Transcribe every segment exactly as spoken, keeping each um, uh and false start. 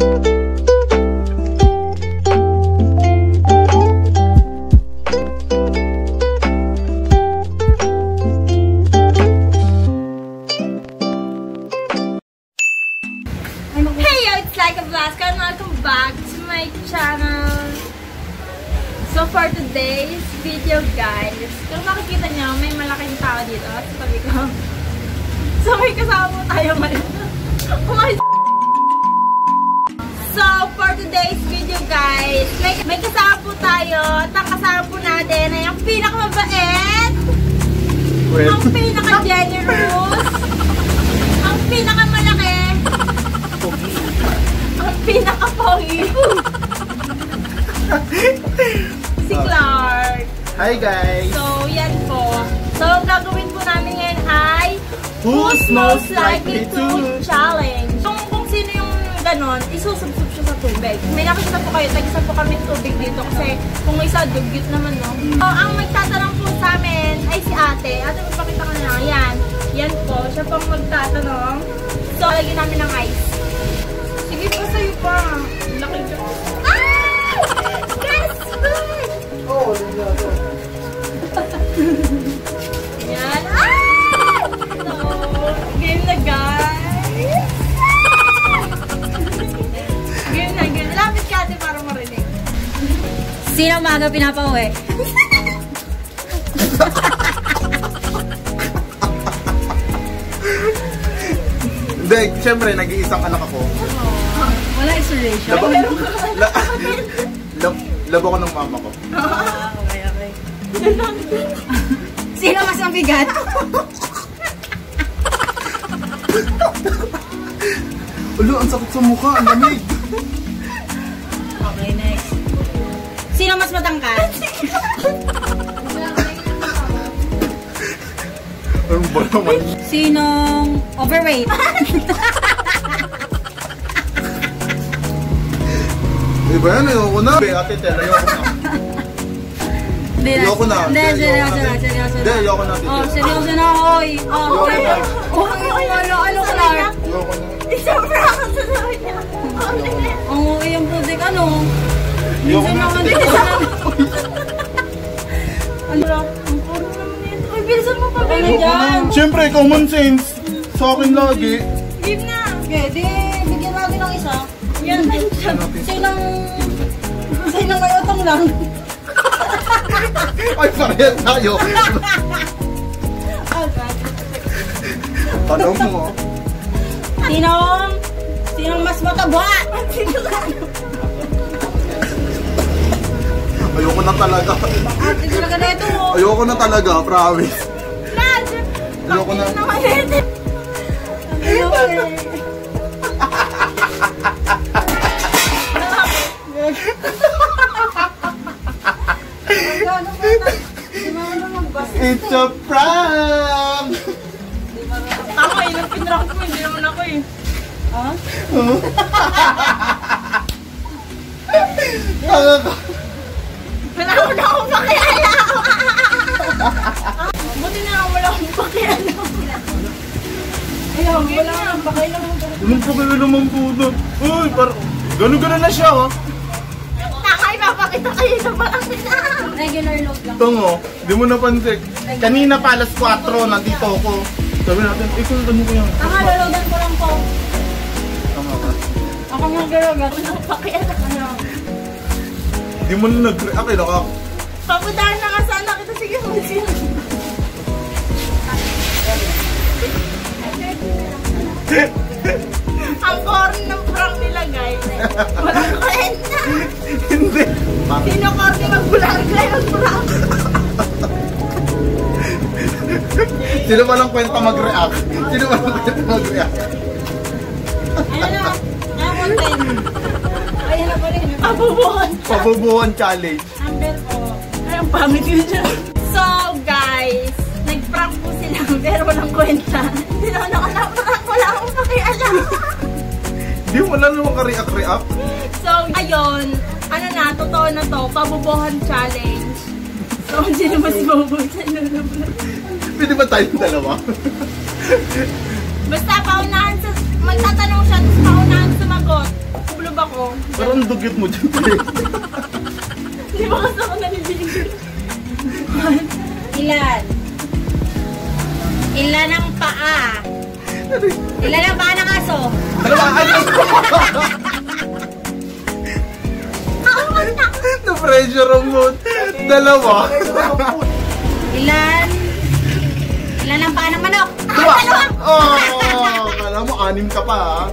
Welcome back to my channel. So for today's video guys, kung makikita nyo, may malaking tao dito sa tabi ko. So may kasama po tayo ngayon. So for today's video guys, may, may kasama po tayo. At ang kasama po natin ay ang pinakamabait, well, ang pinaka-generous, ang pinakamalaki, ang pinaka-pogi. Si Clark. Hi guys! So, yan po. So, ang gagawin po namin ngayon ay Who's most likely to challenge. Kung, kung sino yung ganon, isusubsub siya sa tubig. May nakikita po kayo, tag-isa po kami tubig dito kasi kung isa, dugyot naman, no? So, ang magtatanong po sa amin ay si ate. Ate, magpakita ko na lang. Yan. Yan po. Siya po ang magtatanong. So, lagyan namin ng ice. Sige po, sa'yo pa. Laki dyan. Ah! Guess food! Oh, no. Yan. Ah! So, game na guys. Game na, game. Lapit ka ate para marinig. Sino maaga pinapauwi? Hindi, syempre, nag-iisang anak ako. Wala isolation. Labo, la, lab, labo ko ng mama ko. Ah, okay, okay. Sino mas mabigat? Ulo, ang sakit sa mukha, ang lamig. Okay, next. Sino mas matangkad? Ano ba naman? Sinong overweight? Diba yan, ayoko na. Ate, tel, ayoko na. Ayoko na. Hindi, seryoso na, seryoso na. Hindi, ayoko na. Oh, seryoso na, oy. Oh, okay. Oh, ano, ano, Clark? Ayoko na. Siyempre ako sa sabi niya. Ang uwi yung putik, ano? Ayoko Minsan na. naman din sa namin. Ano? Ang puro naman yan. Ay, bilisan mo pa, baby. Dyan. Siyempre, common sense. Sa akin lagi. Give na. Okay, di, bigyan natin ng isa. Yan. Sinong, sinong may utang lang? Ay, parehas tayo. Tanong mo. Sinong, sinong mas mataba? Ayoko na talaga. Ate talaga na ito. Ayoko na talaga, promise. Ayoko na. It's a prank! Tama eh, nang pinrock mo, hindi naman ako eh. Ha? Wala ko na akong pakialam. Buti na lang wala akong pakialam. Ayaw, wala kang pakialam. Anong pakialam naman po na? Uy, parang gano'n-gano'n na siya, ha? Nakay, mapakita kayo sa balang nila. Regular look lang. Tungo, di mo napansin. Kanina pa alas kwatro, nandito ako. Sabi natin, eh kung ano ko yan? Tama, lulugan ko lang po. Tama ka. Ako nga garoga. Walang pakialam. Ano? Di mo na nag-react, eh, naka. Pamudahan na nga sana kita. Sige mo siya. Ang corny ng prank nila guys. Walang kwenta. Hindi. Sino corny magbulang kayo mag-prank? Sino ba lang kwenta mag-react? Sino ba lang kwenta mag-react? Ayan na. Ayan, content. Ayan na pa rin. Pabubuhan. Pabubuhan challenge. Amber po. Ay, ang pangit yun dyan. So guys, nag-prank po sila pero walang kwenta. Sino na ka na-prank? Wala akong pakialam. Di wala naman ka-react-react. So, ayun. Ano na, totoo na to. Pabubuhan challenge. So, hindi naman si Bobo sa inulublan. Pwede ba tayong dalawa? Basta paunahan sa... Magtatanong siya, tapos paunahan sumagot. nalulub ako. Pero ang dugyot mo dyan. Di ba kasi ako nalililig? Ilan? Ilan ang paa? Ilan ang paa ng aso? Dalawa, ano? Na-pressure mo. Dalawa. Ilan? Ilan ang paa ng manok? Dalawa. Oh, kala mo, anim ka pa, ha?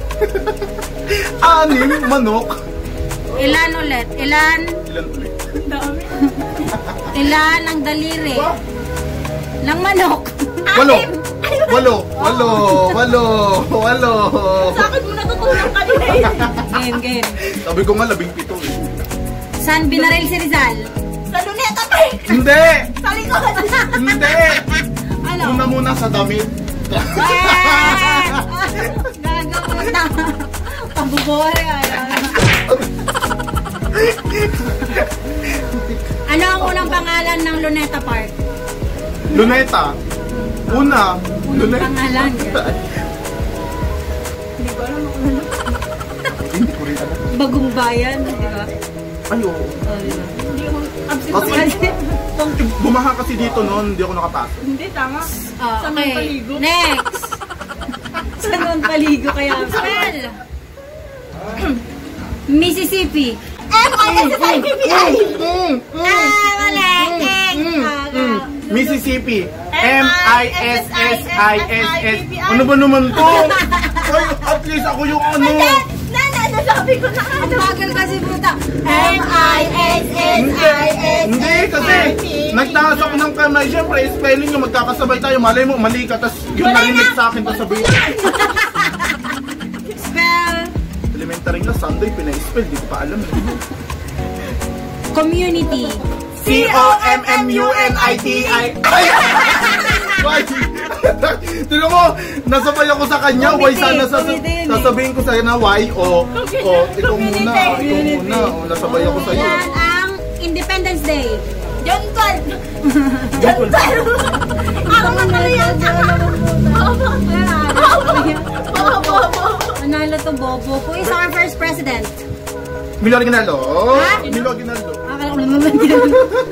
Anim, manok. Ilan ulit? Ilan? Ilan ulit? Dami. Ilan ang daliri? Ng manok? Walo. Walo. Walo. Walo. Walo. Sa akin mo natutulong kanina eh. Game, game. Sabi ko nga, labing pito eh. Saan binaril si Rizal? Sa luneta pa eh. Hindi! Sa likod. Hindi! Ano? Una muna sa damit. Gagawin na. Pabubuhay. Ano ang unang pangalan ng Luneta Park? Luneta. Una. Unang Luneta. pangalan. Hindi ko alam ako ano. Hindi ko rin alam. Bagong Bayan, di ba? Ay, oo. Oh, di ba? Hindi ako absent Kasi- kasi. Bumaha kasi dito noon, hindi ako nakapasok. Hindi, tama. Oh, Sa okay. mga paligo. Next. Sa nun paligo kaya. Spell. Mississippi. M I S S I P P I. Mm, Ah, mali. mm, Ah, mm. Mississippi. M M I S S I S S. Ano ba naman to? Ay, at least ako yung ano. Nana, nasabi ko na Ang ano. bagal kasi puta. M I S S I S S. Hindi, kasi nagtaas ako ng kamay. Siyempre, spelling nyo, magkakasabay tayo. Malay mo, mali ka. Tapos yung Wala narinig na. sa akin, tapos sabihin. Spell. Elementary na, Sunday, pina-spell. Di ko pa alam. Community. C O M M U N I T I. Ay! Why? Tignan mo, nasabay ako sa kanya. Why sana sa, sasabihin ko sa'yo na why? O, o, ikaw muna. Ikaw muna. O, nasabay ako sa'yo. Yan ang Independence Day. John twelve. John twelve. Ako na pala yan. Manalo to Bobo. Who is our first president? Milo Aguinaldo. Ha? Milo Aguinaldo. Akala ko naman yan.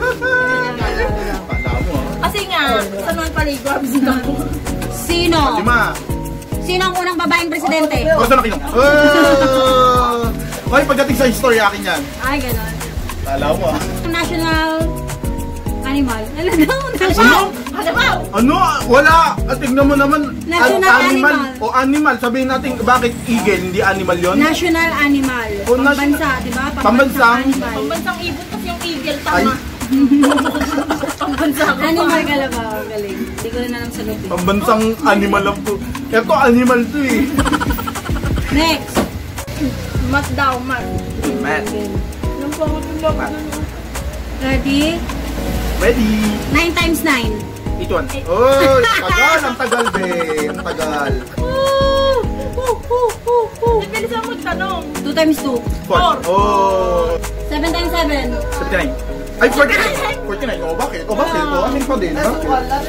Pala mo, ah. Kasi nga, sa naman paligo, absent ako. Sino? Lima. Sino ang unang babaeng presidente? O, saan nakinom? Uh, okay, pagdating sa history, akin yan. Ay, gano'n. Pala mo, ah. National animal. Ano daw? Ano? Ano ba? Ano? Wala. At tignan mo naman. National an- animal. O animal. Sabihin natin, bakit eagle, hindi animal yon? National animal. Oh, nas- Pambansa, di ba? Pambansang- animal. Pambansang ibon kasi yung eagle, Ay, tama. Pambansang Animal kalabaw. Galing. Hindi ko rin alam sa lupin. pambansang animal lang to. Ito, animal to eh. Next. Mat daw, mat. Mat. Anong pangatulog Mat. na? Ready? Ready? nine times nine. Ito one. Oh, tagal. Ang tagal, be. Ang tagal. Nabilis ako magtanong. two times two. Four. Oh. seven times seven. seventy-nine. Ay, forty-nine. forty-nine. Oh, bakit? Oh, bakit? Oh, amin pa din. Bakit?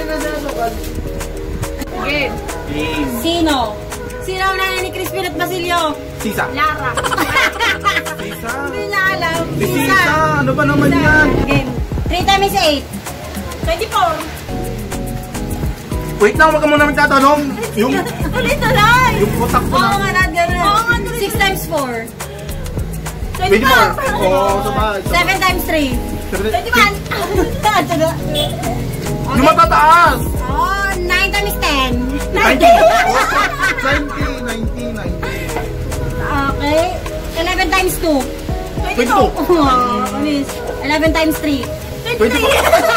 Game. Game. Sino? Sino ang nanay ni Crispin at Basilio? Sisa. Lara. Sisa. Hindi niya alam. Si Sisa. Ano ba naman yan? Game. three times eight. twenty-four. Wait lang, wag ka muna magtatanong. Yung, Ulit na lang. yung utak ko Oo na. nga, not ganun. Oo nga, six times four. twenty-four. Oh, sabay. seven times three. twenty-one. Yung matataas. Oh, nine times ten. ninety. ninety, ninety, ninety. Okay. eleven times two. twenty-two. Oh, anis. eleven times three. twenty-four.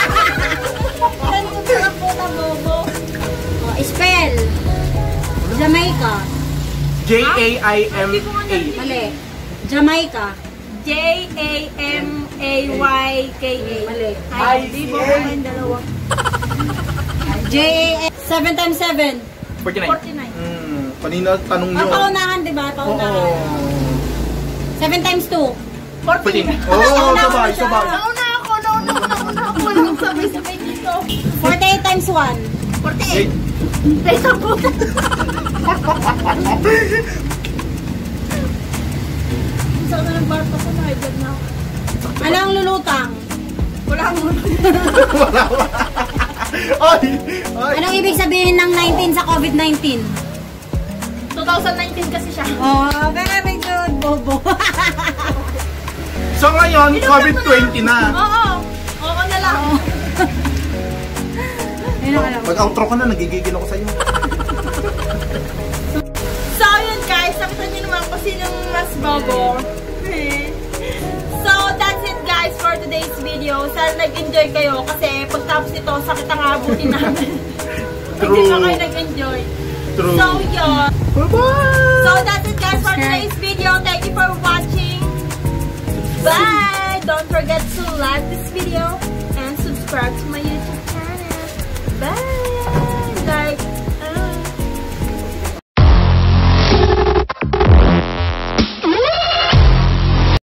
Oh, spell. Jamaica. J A I M A. Mali. Jamaica. J A M A Y K A. Mali. Ay, di ba ko yung dalawa? J A seven times seven. forty-nine. forty-nine. Hmm, kanina tanong nyo. Oh, paunahan, di ba? Paunahan. Oo. seven times two. fourteen. fourteen. Oh, sabay, sabay. Nauna ako, nauna ako, nauna ako. Walang sabay-sabay dito. forty-eight times one. forty-eight. Ay, sapo. Saan ka nagbarpa sa mga vlog na ako? Ano ang lulutang? Wala mo. Wala. Ay! Ay! Anong ibig sabihin ng nineteen sa COVID nineteen? twenty nineteen kasi siya. Oh, very good, Bobo. So ngayon, COVID twenty na. Oo. Oo na lang. Ayun ang alam. Pag-outro ka na, nagigigil ako sa'yo. So, yun guys. Nakita niyo naman kung sinong mas bobo. So, that's it guys for today's video. Sana nag-enjoy kayo kasi pagtapos ito, sakit ang abutin namin. Hindi True. na kayo nag-enjoy. True. So, yun. Bye-bye! So, that's it guys for today's video. Thank you for watching. Bye! Don't forget to like this video and subscribe to